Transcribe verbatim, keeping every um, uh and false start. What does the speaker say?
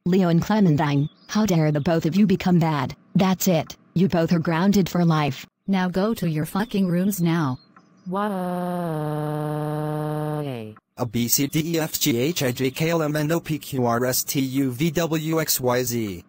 Leo and Clementine, how dare the both of you become bad? That's it, you both are grounded for life. Now go to your fucking rooms now. Why? A B C D E F G H I J K L M N O P Q R S T U V W X Y Z.